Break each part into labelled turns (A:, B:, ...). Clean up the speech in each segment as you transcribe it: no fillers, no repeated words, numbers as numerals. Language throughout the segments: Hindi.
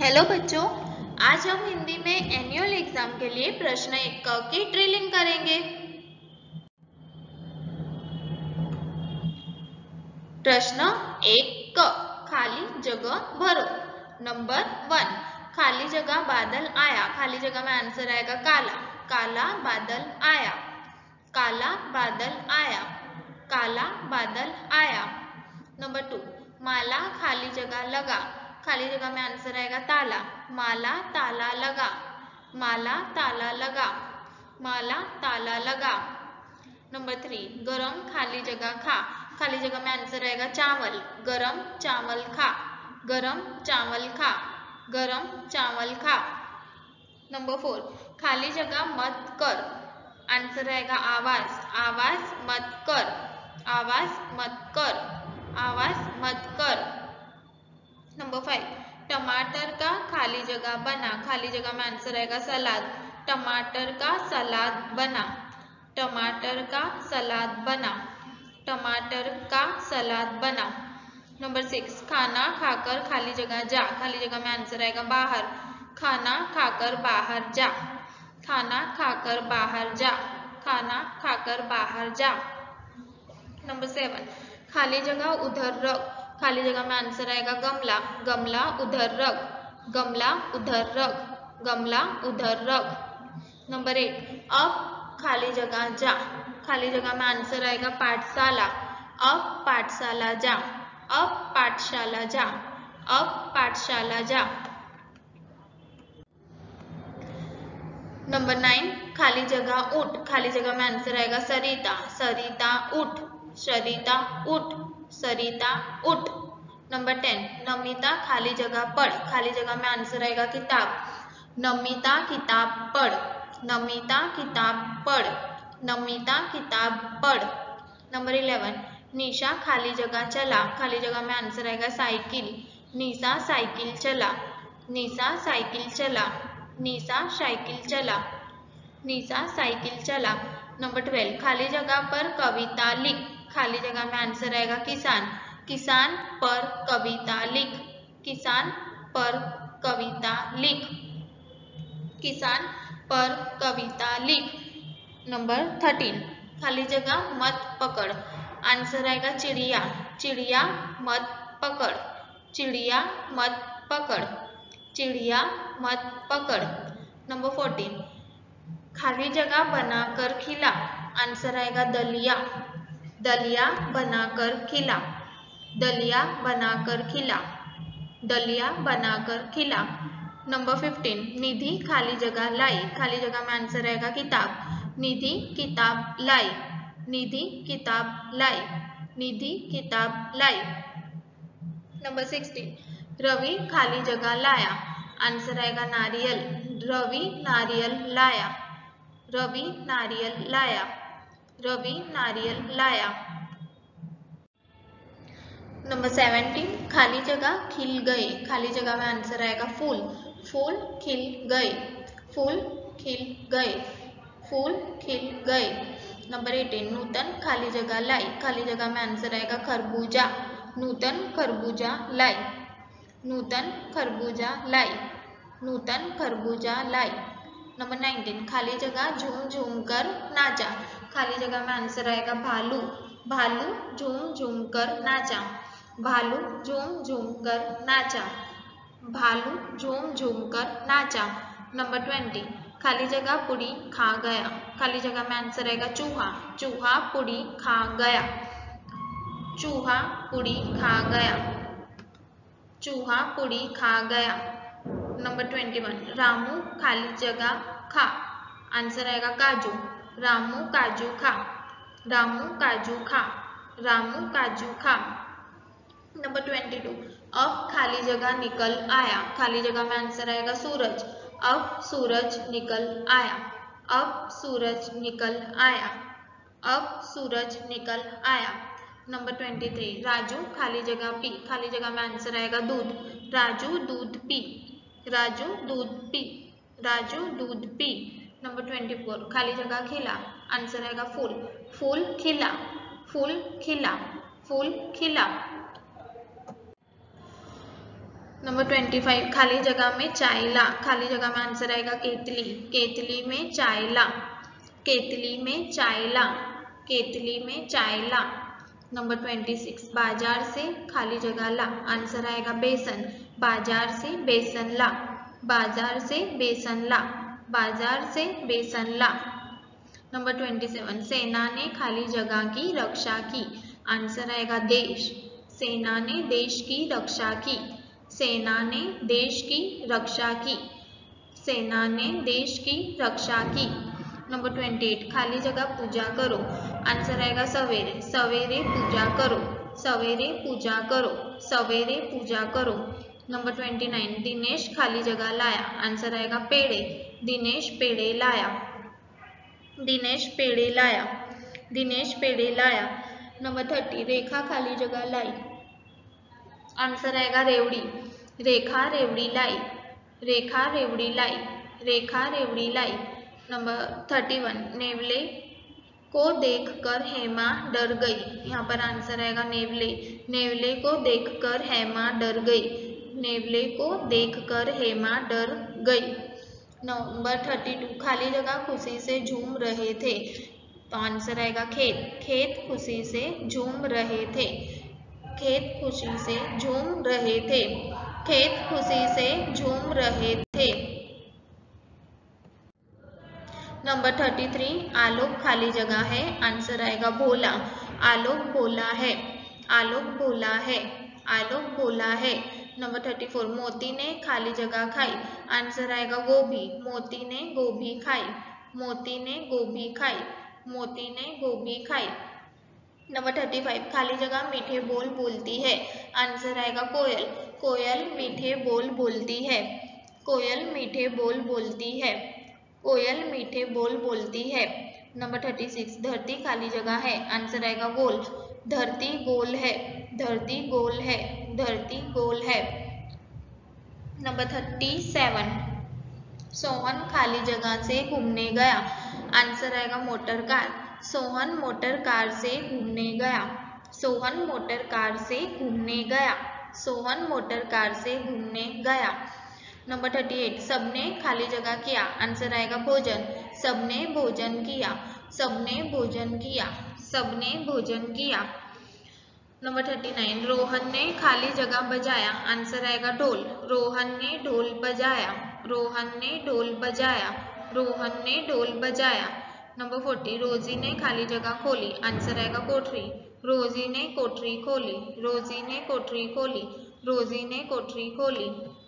A: हेलो बच्चों, आज हम हिंदी में एनुअल एग्जाम के लिए प्रश्न 1 की ड्रिलिंग करेंगे। प्रश्न 1, खाली जगह भरो। नंबर 1, खाली जगह बादल आया। खाली जगह में आंसर आएगा काला। काला बादल आया, काला बादल आया, काला बादल आया। नंबर 2, माला खाली जगह लगा। खाली जगह में आंसर आएगा ताला। माला ताला लगा, माला ताला लगा, माला ताला लगा। नंबर 3, गरम खाली जगह खा। खाली जगह में आंसर आएगा चावल। गरम चावल खा, गरम चावल खा, गरम चावल खा। नंबर 4, खाली जगह मत कर। आंसर आएगा आवाज। आवाज मत कर, आवाज मत कर, आवाज मत कर। नंबर 5, टमाटर का खाली जगह बना। खाली जगह में आंसर आएगा सलाद। टमाटर का सलाद बना, टमाटर का सलाद बना, टमाटर का सलाद बना। नंबर 6, खाना खाकर खाली जगह जा। खाली जगह में आंसर आएगा बाहर। खाना खाकर बाहर जा, खाना खाकर बाहर जा, खाना खाकर बाहर जा। नंबर 7, खाली जगह उधर रख। खाली जगह में आंसर आएगा गमला। गमला उधर रख, गमला उधर रख, गमला उधर रख। नंबर 8, अब खाली जगह जा। खाली जगह में आंसर आएगा पाठशाला। अब पाठशाला जा, अब पाठशाला जा, अब पाठशाला जा। नंबर 9, खाली जगह उठ। खाली जगह में आंसर आएगा सरिता। सरिता उठ, सरिता उठ, सरिता उठ। नंबर 10, नमिता खाली जगह पढ़। खाली जगह में आंसर आएगा किताब। नमिता किताब पढ़, नमिता किताब पढ़, नमिता किताब पढ़। नंबर 11, निशा खाली जगह चला। खाली जगह में आंसर आएगा साइकिल। निशा साइकिल चला, निशा साइकिल चला, निशा साइकिल चला, निशा साइकिल चला। नंबर 12, खाली जगह पर कविता लिख। खाली जगह में आंसर आएगा किसान। किसान पर कविता लिख, किसान पर कविता लिख, किसान पर कविता लिख। नंबर 13, खाली जगह मत पकड़। आंसर आएगा चिड़िया। चिड़िया मत पकड़, चिड़िया मत पकड़, चिड़िया मत पकड़। नंबर 14, खाली जगह बनाकर खिला। आंसर आएगा दलिया। दलिया बनाकर खिला, दलिया बनाकर खिला, दलिया बनाकर खिला। नंबर 15, निधि खाली जगह लाई। खाली जगह में आंसर आएगा किताब। निधि किताब लाई, निधि किताब लाई, निधि किताब लाई। नंबर 16, रवि खाली जगह लाया। आंसर आएगा नारियल। रवि नारियल लाया, रवि नारियल लाया, रवि नारियल लाया। नंबर 17, खाली जगह खिल गए। खाली जगह में आंसर आएगा फूल। फूल खिल गए, फूल खिल गए, फूल खिल गए। नंबर 18, नूतन खाली जगह लाई। खाली जगह में आंसर आएगा खरबूजा। नूतन खरबूजा लाई, नूतन खरबूजा लाई, नूतन खरबूजा लाई। नंबर 19, खाली जगह झूम झूम कर नाचा। खाली जगह में आंसर आएगा भालू। भालू झूम झूम कर नाचा, भालू झूम झूम कर नाचा, भालू झूम झूम कर नाचा। नंबर 20, खाली जगह पुड़ी खा गया। खाली जगह में आंसर आएगा चूहा। चूहा पुड़ी खा गया, चूहा पुड़ी खा गया, चूहा पुड़ी खा गया। नंबर 21, रामू खाली जगह खा। आंसर आएगा काजू। रामू काजू खा, रामू काजू खा, रामू काजू खा। नंबर 22, अब खाली जगह निकल आया। खाली जगह में आंसर आएगा सूरज। अब सूरज निकल आया, अब सूरज निकल आया, अब सूरज निकल आया। नंबर 23, राजू खाली जगह पी। खाली जगह में आंसर आएगा दूध। राजू दूध पी, राजू दूध पी, राजू दूध पी। नंबर 24, खाली जगह खिला। आंसर आएगा फूल। फूल खिला, फूल खिला, फूल खिला। नंबर 25 खाली जगह में चायला, खाली जगह में आंसर आएगा केतली, केतली में चायला, केतली में चायला, केतली में चायला। नंबर 26 बाजार से खाली जगह ला, आंसर आएगा बेसन, बाजार से बेसन ला, बाजार से बेसन ला, बाजार से बेसन ला। नंबर 27 सेना ने खाली जगह की रक्षा की, आंसर आएगा देश, सेना ने देश की रक्षा की, सेना ने देश की रक्षा की, सेना ने देश की रक्षा की। नंबर 28 खाली जगह पूजा करो, आंसर आएगा सवेरे, सवेरे पूजा करो, सवेरे पूजा करो, सवेरे पूजा करो। नंबर 29 दिनेश खाली जगह लाया, आंसर आएगा पेड़े, दिनेश पेड़े लाया, दिनेश पेड़े लाया, दिनेश पेड़े लाया। नंबर 30 रेखा खाली जगह लाई, आंसर आएगा रेवड़ी, रेखा रेवड़ी लाई, रेखा रेवड़ी लाई, रेखा रेवड़ी लाई। नंबर 31 नेवले को देखकर हेमा डर गई, यहाँ पर आंसर आएगा नेवले, नेवले को देखकर हेमा डर गई, नेवले को देखकर हेमा डर गई। नंबर 32 खाली जगह खुशी से झूम रहे थे, तो आंसर आएगा खेत, खेत खुशी से झूम रहे थे, खेत खुशी से झूम रहे थे, खेत खुशी से झूम रहे थे। नंबर 33 आलोक खाली जगह है, आंसर आएगा भोला, आलोक भोला है, आलोक भोला है, आलोक भोला है। नंबर 34 मोती ने खाली जगह खाई, आंसर आएगा गोभी, मोती ने गोभी खाई, मोती ने गोभी खाई, मोती ने गोभी खाई। नंबर 35 खाली जगह मीठे बोल बोलती है, आंसर आएगा कोयल, कोयल मीठे बोल बोलती है, कोयल मीठे बोल बोलती है, कोयल मीठे बोल बोलती है। नंबर 36 धरती खाली जगह है, आंसर आएगा गोल, धरती गोल है, धरती गोल है, धरती गोल है। नंबर 37 सोहन खाली जगह से घूमने गया, आंसर आएगा motor car, Sohan motor car से घूमने गया, सोहन मोटर कार से घूमने गया, सोहन मोटर कार से घूमने गया। नंबर 38 सबने खाली जगह किया, आंसर आएगा भोजन, सबने भोजन किया, सबने भोजन किया, सबने भोजन किया। नंबर 39 रोहन ने खाली जगह बजाया, आंसर आएगा ढोल, रोहन ने ढोल बजाया, रोहन ने ढोल बजाया, रोहन ने ढोल बजाया। नंबर 40 रोजी ने खाली जगह खोली, आंसर आएगा कोठरी, रोजी ने कोठरी खोली, रोजी ने कोठरी खोली, रोजी ने कोठरी खोली।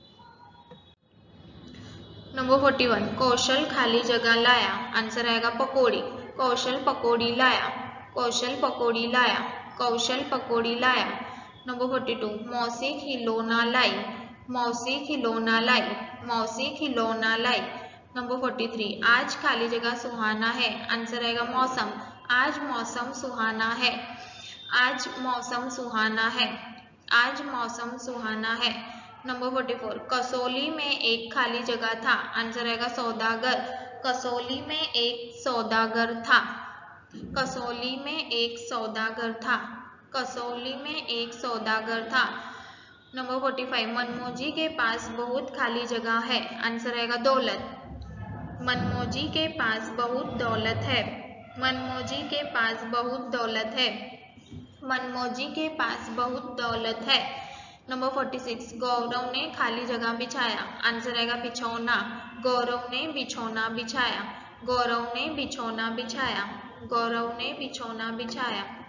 A: नंबर 41 कौशल खाली जगह लाया, आंसर आएगा पकौड़ी, कौशल पकौड़ी लाया, कौशल पकौड़ी लाया, कौशल पकौड़ी लाया। नंबर 42 मौसी खिलौना लाई, मौसी खिलौना लाई, मौसी खिलौना लाई। नंबर 43 आज खाली जगह सुहाना है, आंसर आएगा मौसम, आज मौसम सुहाना है, आज मौसम सुहाना है, आज मौसम सुहाना है। नंबर 44 कसौली में एक खाली जगह था, आंसर आएगा सौदागर, कसौली में एक सौदागर था, कसौली में एक सौदागर था, कसौली में एक सौदागर था। नंबर 45 मनमोजी के पास बहुत खाली जगह है, आंसर आएगा दौलत, मनमोजी के पास बहुत दौलत है, मनमोजी के पास बहुत दौलत है, मनमोजी के पास बहुत दौलत है। नंबर 46 गौरव ने खाली जगह बिछाया, आंसर आएगा बिछौना, गौरव ने बिछौना बिछाया, गौरव ने बिछौना बिछाया, गौरव ने बिछौना बिछाया।